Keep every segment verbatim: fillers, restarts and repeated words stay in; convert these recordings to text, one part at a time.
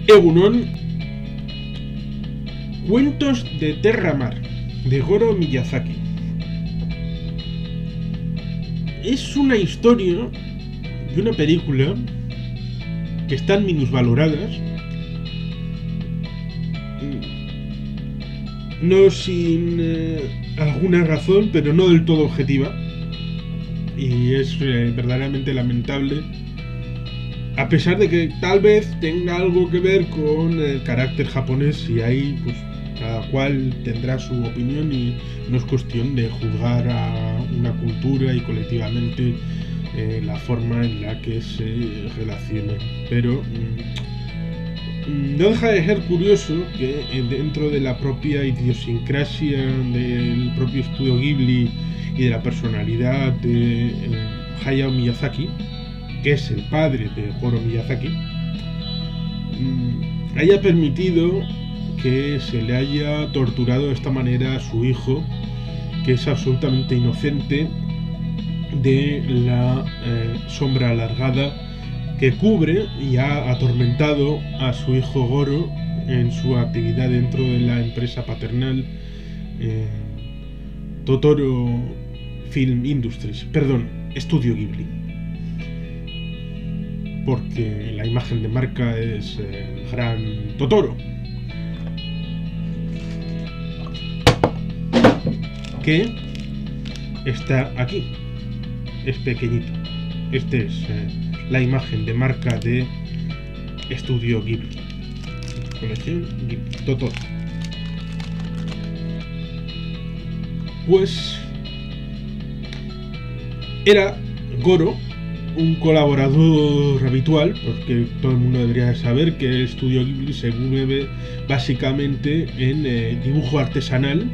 Egunon, Cuentos de Terramar, de Goro Miyazaki. Es una historia de una película que están minusvaloradas, no sin eh, alguna razón, pero no del todo objetiva, y es eh, verdaderamente lamentable, a pesar de que tal vez tenga algo que ver con el carácter japonés, y ahí pues cada cual tendrá su opinión y no es cuestión de juzgar a una cultura y colectivamente eh, la forma en la que se relaciona. Pero mmm, no deja de ser curioso que eh, dentro de la propia idiosincrasia del propio estudio Ghibli y de la personalidad de eh, Hayao Miyazaki, que es el padre de Goro Miyazaki, mmm, haya permitido que se le haya torturado de esta manera a su hijo, que es absolutamente inocente de la eh, sombra alargada que cubre y ha atormentado a su hijo Goro en su actividad dentro de la empresa paternal eh, Totoro Film Industries, perdón, Estudio Ghibli, porque la imagen de marca es el gran Totoro, que está aquí, es pequeñito. Esta es eh, la imagen de marca de Estudio Ghibli, colección Ghibli, Totoro. Pues era Goro un colaborador habitual, porque todo el mundo debería saber que el Estudio Ghibli se mueve básicamente en eh, dibujo artesanal,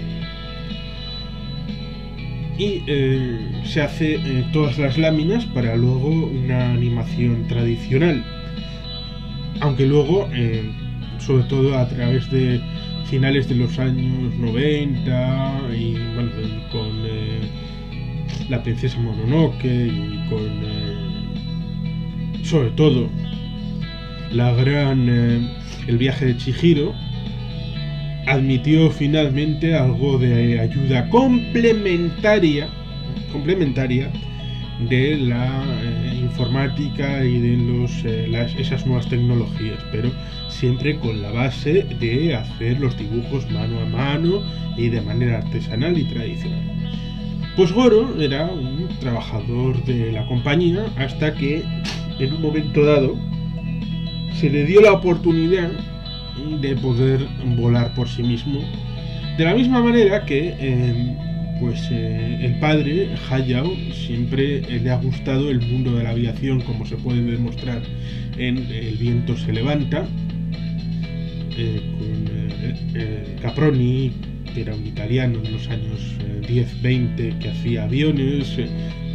y eh, se hace eh, todas las láminas para luego una animación tradicional, aunque luego eh, sobre todo a través de finales de los años noventa y bueno, con eh, la princesa Mononoke y con eh, sobre todo la gran eh, el viaje de Chihiro, admitió finalmente algo de ayuda complementaria complementaria de la eh, informática y de los, eh, las, esas nuevas tecnologías, pero siempre con la base de hacer los dibujos mano a mano y de manera artesanal y tradicional. Pues Goro era un trabajador de la compañía hasta que en un momento dado se le dio la oportunidad de poder volar por sí mismo, de la misma manera que eh, pues eh, el padre Hayao siempre eh, le ha gustado el mundo de la aviación, como se puede demostrar en El viento se levanta, eh, con eh, eh, Caproni, que era un italiano de los años eh, diez veinte que hacía aviones, eh,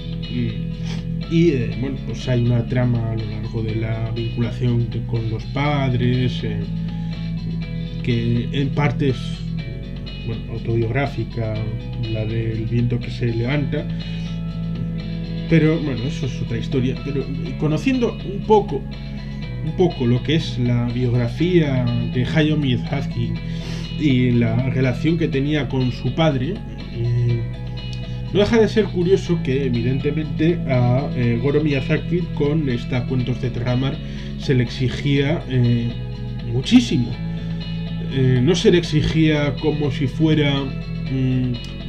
y eh, bueno, pues hay una trama a lo largo de la vinculación de, con los padres, eh, que en parte es bueno, autobiográfica, la del viento que se levanta, pero bueno, eso es otra historia. Pero conociendo un poco un poco lo que es la biografía de Hayao Miyazaki y la relación que tenía con su padre, eh, no deja de ser curioso que evidentemente a eh, Goro Miyazaki con esta Cuentos de Terramar se le exigía eh, muchísimo. Eh, no se le exigía como si fuera mmm,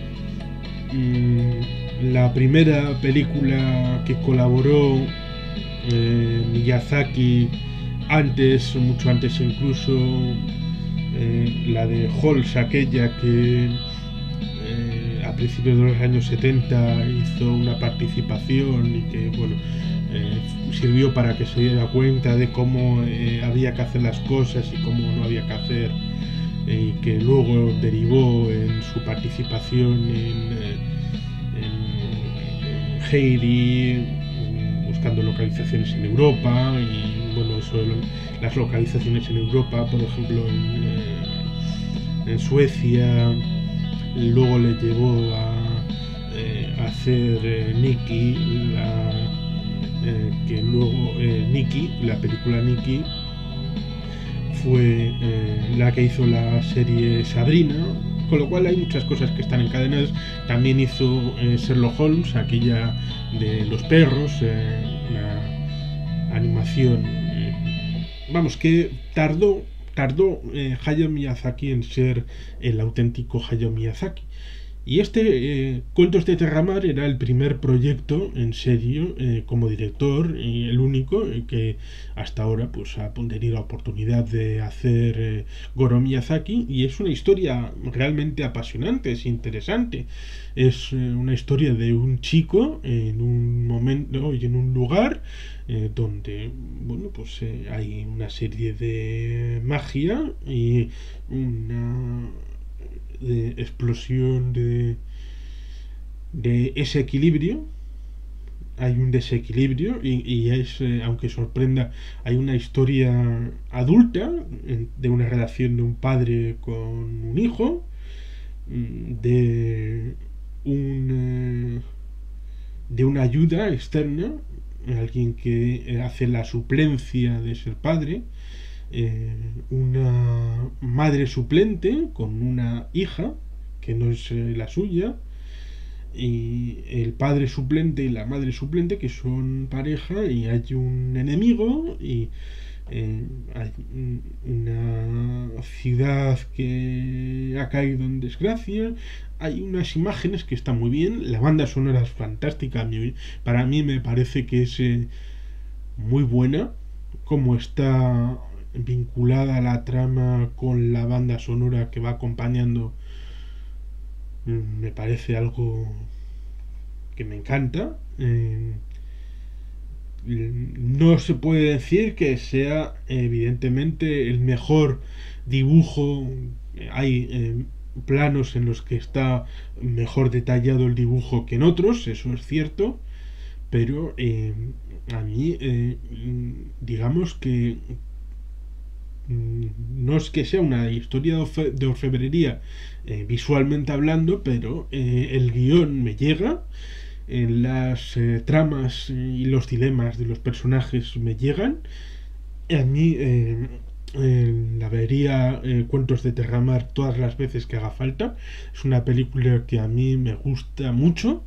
mmm, la primera película que colaboró eh, Miyazaki antes, mucho antes incluso, eh, la de Halls, aquella que eh, a principios de los años setenta hizo una participación y que bueno eh, sirvió para que se diera cuenta de cómo eh, había que hacer las cosas y cómo no había que hacer, y que luego derivó en su participación en, en, en Heidi, buscando localizaciones en Europa, y bueno, eso, las localizaciones en Europa, por ejemplo en, en Suecia, luego le llevó a, eh, a hacer eh, Nikki, la, eh, que luego eh, Nikki, la película Nikki, fue eh, la que hizo la serie Sabrina, con lo cual hay muchas cosas que están encadenadas. También hizo eh, Sherlock Holmes, aquella de los perros, eh, una animación, eh, vamos, que tardó, tardó eh, Hayao Miyazaki en ser el auténtico Hayao Miyazaki. Y este eh, Cuentos de Terramar era el primer proyecto en serio eh, como director y el único eh, que hasta ahora pues ha tenido la oportunidad de hacer eh, Goro Miyazaki, y es una historia realmente apasionante, es interesante. Es eh, una historia de un chico en un momento y en un lugar eh, donde bueno pues eh, hay una serie de magia y una de explosión de, de ese equilibrio. Hay un desequilibrio y, y es, eh, aunque sorprenda, hay una historia adulta en, de una relación de un padre con un hijo, de un eh, de una ayuda externa, alguien que hace la suplencia de ser padre, eh, una madre suplente con una hija que no es eh, la suya, y el padre suplente y la madre suplente que son pareja, y hay un enemigo y eh, hay una ciudad que ha caído en desgracia. Hay unas imágenes que están muy bien, la banda sonora es fantástica, para mí me parece que es eh, muy buena como está vinculada la trama con la banda sonora que va acompañando. Me parece algo que me encanta. Eh, no se puede decir que sea evidentemente el mejor dibujo. Hay eh, planos en los que está mejor detallado el dibujo que en otros, eso es cierto, pero eh, a mí eh, digamos que no es que sea una historia de, orfe de orfebrería eh, visualmente hablando, pero eh, el guión me llega, eh, las eh, tramas y los dilemas de los personajes me llegan. A mí eh, eh, la vería eh, Cuentos de Terramar todas las veces que haga falta. Es una película que a mí me gusta mucho.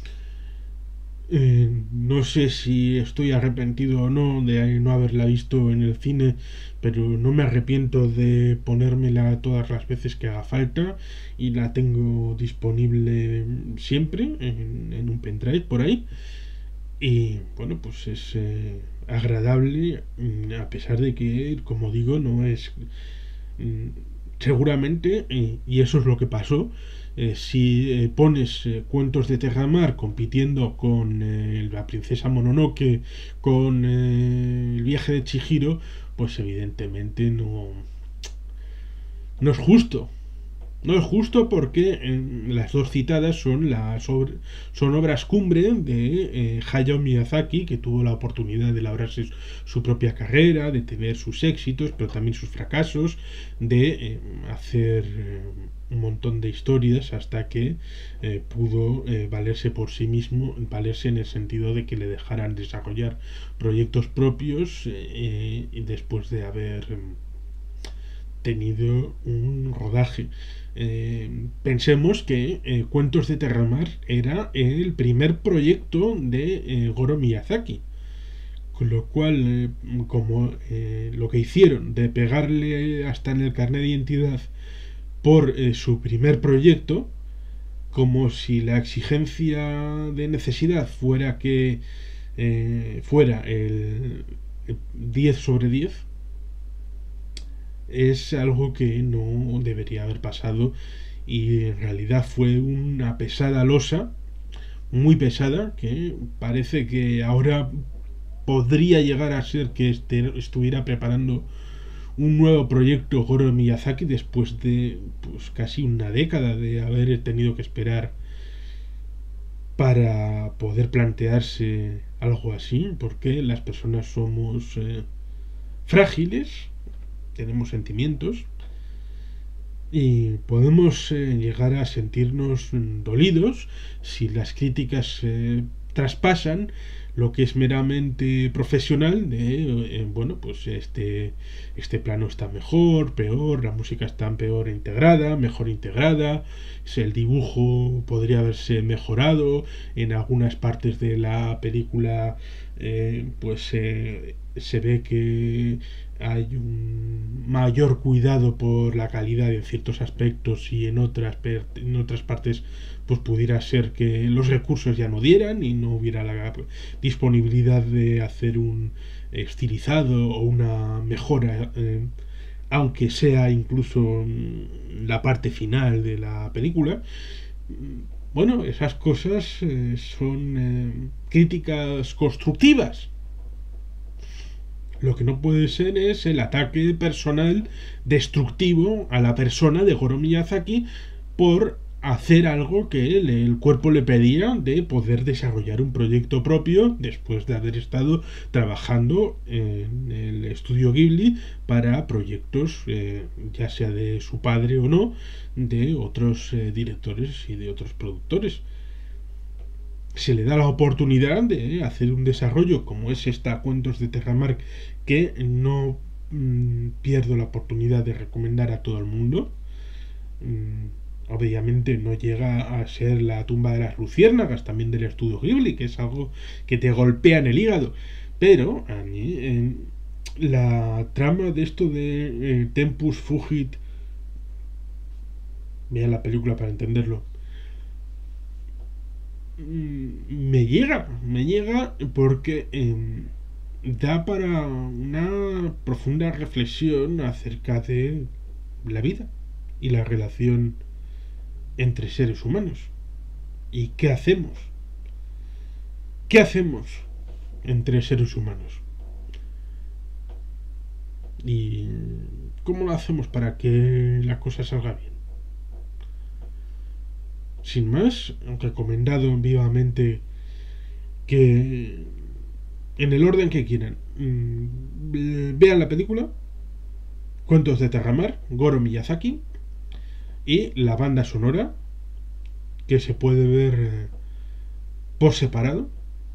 Eh, no sé si estoy arrepentido o no de no haberla visto en el cine, pero no me arrepiento de ponérmela todas las veces que haga falta, y la tengo disponible siempre en, en un pendrive por ahí. Y bueno, pues es eh, agradable, a pesar de que, como digo, no es seguramente, eh, y eso es lo que pasó. Eh, si eh, pones eh, Cuentos de Terramar compitiendo con eh, la princesa Mononoke, con eh, el viaje de Chihiro, pues evidentemente no, no es justo. No es justo porque eh, las dos citadas son, las ob son obras cumbre de eh, Hayao Miyazaki, que tuvo la oportunidad de labrarse su propia carrera, de tener sus éxitos, pero también sus fracasos, de eh, hacer eh, un montón de historias hasta que eh, pudo eh, valerse por sí mismo, valerse en el sentido de que le dejaran desarrollar proyectos propios eh, después de haber eh, tenido un rodaje. Eh, pensemos que eh, Cuentos de Terramar era el primer proyecto de eh, Goro Miyazaki, con lo cual eh, como eh, lo que hicieron de pegarle hasta en el carnet de identidad por eh, su primer proyecto, como si la exigencia de necesidad fuera que eh, fuera el diez sobre diez, es algo que no debería haber pasado, y en realidad fue una pesada losa, muy pesada, que parece que ahora podría llegar a ser que este, estuviera preparando un nuevo proyecto Goro Miyazaki después de pues, casi una década de haber tenido que esperar para poder plantearse algo así, porque las personas somos eh, frágiles, tenemos sentimientos y podemos eh, llegar a sentirnos dolidos si las críticas eh, traspasan lo que es meramente profesional de, eh, bueno, pues este, este plano está mejor, peor, la música está peor integrada, mejor integrada, el dibujo podría haberse mejorado, en algunas partes de la película eh, pues eh, se ve que hay un mayor cuidado por la calidad en ciertos aspectos y en otras, en otras partes pues pudiera ser que los recursos ya no dieran y no hubiera la disponibilidad de hacer un estilizado o una mejora, eh, aunque sea incluso la parte final de la película. Bueno, esas cosas eh, son eh, críticas constructivas. Lo que no puede ser es el ataque personal destructivo a la persona de Goro Miyazaki por hacer algo que el, el cuerpo le pedía, de poder desarrollar un proyecto propio después de haber estado trabajando en el estudio Ghibli para proyectos eh, ya sea de su padre o no, de otros eh, directores y de otros productores. Se le da la oportunidad de hacer un desarrollo como es esta Cuentos de Terramark, que no mmm, pierdo la oportunidad de recomendar a todo el mundo. mmm, Obviamente no llega a ser La tumba de las luciérnagas, también del estudio Ghibli, que es algo que te golpea en el hígado. Pero a mí eh, la trama de esto de eh, Tempus Fugit, vean la película para entenderlo, me llega, me llega porque eh, da para una profunda reflexión acerca de la vida y la relación entre seres humanos. ¿Y qué hacemos? ¿Qué hacemos entre seres humanos? ¿Y cómo lo hacemos para que la cosa salga bien? Sin más, recomendado vivamente que en el orden que quieran mmm, vean la película Cuentos de Terramar, Goro Miyazaki, y la banda sonora, que se puede ver eh, por separado,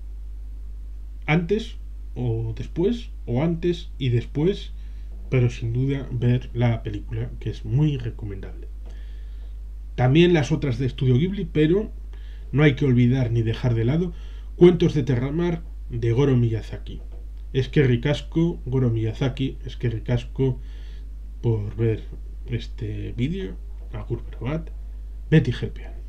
antes o después, o antes y después, pero sin duda ver la película, que es muy recomendable. También las otras de Estudio Ghibli, pero no hay que olvidar ni dejar de lado Cuentos de Terramar de Goro Miyazaki. Eskerrik asko, Goro Miyazaki, eskerrik asko por ver este vídeo. Agur bat, beti jelpean.